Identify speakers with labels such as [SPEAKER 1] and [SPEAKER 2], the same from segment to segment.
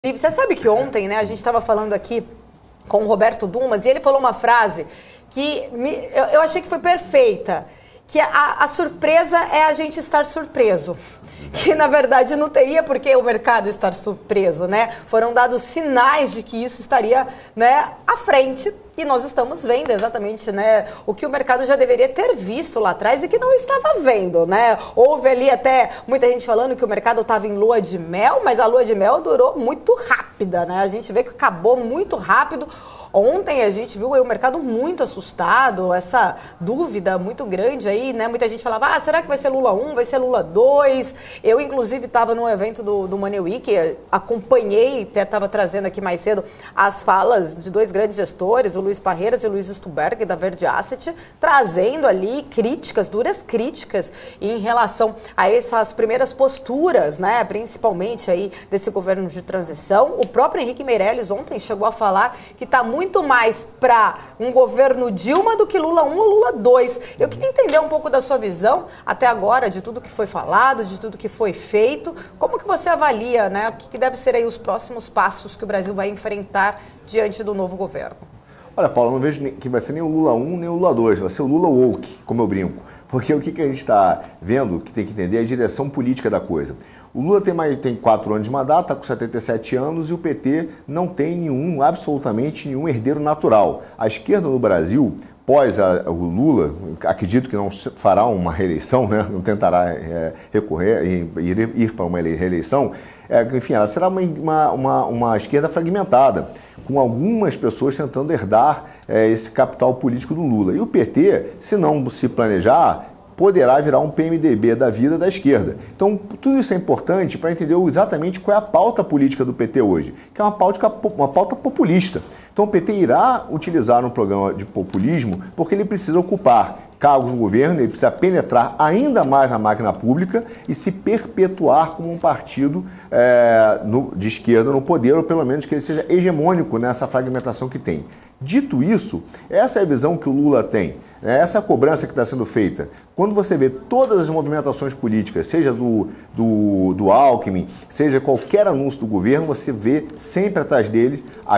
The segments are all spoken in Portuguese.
[SPEAKER 1] Você sabe que ontem, né, a gente estava falando aqui com o Roberto Dumas e ele falou uma frase que eu achei que foi perfeita, que a surpresa é a gente estar surpreso. Que, na verdade, não teria por que o mercado estar surpreso, né? Foram dados sinais de que isso estaria, né, à frente e nós estamos vendo exatamente, né, o que o mercado já deveria ter visto lá atrás e que não estava vendo, né? Houve ali até muita gente falando que o mercado estava em lua de mel, mas a lua de mel durou muito rápida, né? A gente vê que acabou muito rápido. Ontem a gente viu aí o mercado muito assustado, essa dúvida muito grande aí, né? Muita gente falava, será que vai ser Lula 1, vai ser Lula 2? Eu, inclusive, estava no evento do Money Week, acompanhei, até estava trazendo aqui mais cedo as falas de dois grandes gestores, o Luiz Parreiras e o Luiz Stuberg, da Verde Asset, trazendo ali críticas, duras críticas em relação a essas primeiras posturas, né? Principalmente aí desse governo de transição. O próprio Henrique Meirelles ontem chegou a falar que está muito mais para um governo Dilma do que Lula 1 ou Lula 2. Eu queria entender um pouco da sua visão até agora, de tudo que foi falado, de tudo que foi feito. Como que você avalia, né, o que devem ser aí os próximos passos que o Brasil vai enfrentar diante do novo governo?
[SPEAKER 2] Olha, Paulo, eu não vejo que vai ser nem o Lula 1 nem o Lula 2, vai ser o Lula woke, como eu brinco. Porque o que a gente está vendo, que tem que entender, é a direção política da coisa. O Lula tem 4 anos de mandato, está com 77 anos e o PT não tem absolutamente nenhum herdeiro natural. A esquerda no Brasil, pós o Lula, acredito que não fará uma reeleição, né? Não tentará recorrer, ir para uma reeleição, enfim, ela será uma esquerda fragmentada, com algumas pessoas tentando herdar esse capital político do Lula. E o PT, se não se planejar, poderá virar um PMDB da vida da esquerda. Então, tudo isso é importante para entender exatamente qual é a pauta política do PT hoje, que é uma pauta populista. Então, o PT irá utilizar um programa de populismo porque ele precisa ocupar cargos no governo, ele precisa penetrar ainda mais na máquina pública e se perpetuar como um partido de esquerda no poder, ou pelo menos que ele seja hegemônico nessa fragmentação que tem. Dito isso, essa é a visão que o Lula tem, essa é a cobrança que está sendo feita. Quando você vê todas as movimentações políticas, seja do Alckmin, seja qualquer anúncio do governo, você vê sempre atrás dele a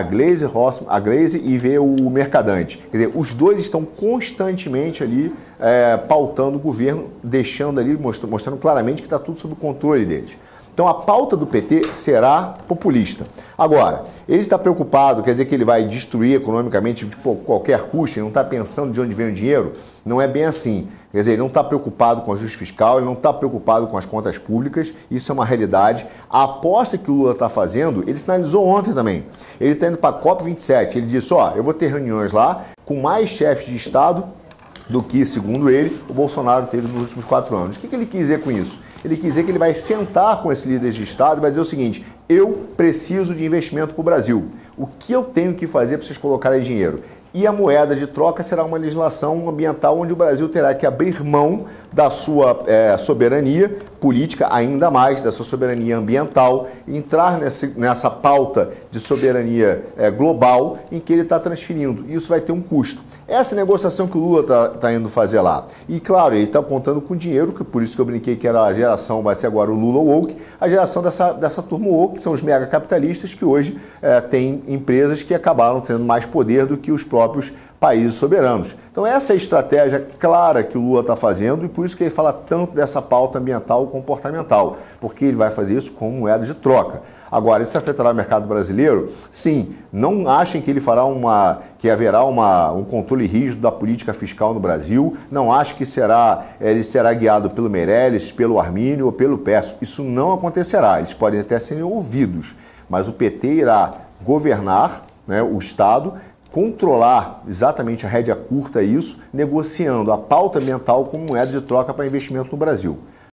[SPEAKER 2] Glaze e vê o Mercadante. Quer dizer, os dois estão constantemente ali pautando o governo, deixando ali, mostrando claramente que está tudo sob o controle deles. Então, a pauta do PT será populista. Agora, ele está preocupado, quer dizer que ele vai destruir economicamente de qualquer custo, ele não está pensando de onde vem o dinheiro? Não é bem assim. Quer dizer, ele não está preocupado com o ajuste fiscal, ele não está preocupado com as contas públicas, isso é uma realidade. A aposta que o Lula está fazendo, ele sinalizou ontem também. Ele está indo para a COP27, ele disse, eu vou ter reuniões lá com mais chefes de Estado do que, segundo ele, o Bolsonaro teve nos últimos 4 anos. O que ele quis dizer com isso? Ele quis dizer que ele vai sentar com esses líderes de Estado e vai dizer o seguinte, eu preciso de investimento para o Brasil. O que eu tenho que fazer para vocês colocarem dinheiro? E a moeda de troca será uma legislação ambiental onde o Brasil terá que abrir mão da sua soberania política, ainda mais da sua soberania ambiental, entrar nessa pauta de soberania global em que ele está transferindo. Isso vai ter um custo. Essa negociação que o Lula está indo fazer lá. E, claro, ele está contando com dinheiro, que por isso que eu brinquei que era a geração, vai ser agora o Lula woke, a geração dessa turma woke, que são os megacapitalistas que hoje têm empresas que acabaram tendo mais poder do que os próprios países soberanos. Então essa é a estratégia clara que o Lula está fazendo e por isso que ele fala tanto dessa pauta ambiental e comportamental, porque ele vai fazer isso como moeda de troca. Agora, isso afetará o mercado brasileiro? Sim, não achem que ele que haverá um controle rígido da política fiscal no Brasil, não achem que ele será guiado pelo Meirelles, pelo Armínio ou pelo Pécio. Isso não acontecerá, eles podem até serem ouvidos, mas o PT irá governar, né, o Estado, controlar exatamente a rédea curta isso, negociando a pauta ambiental como moeda de troca para investimento no Brasil.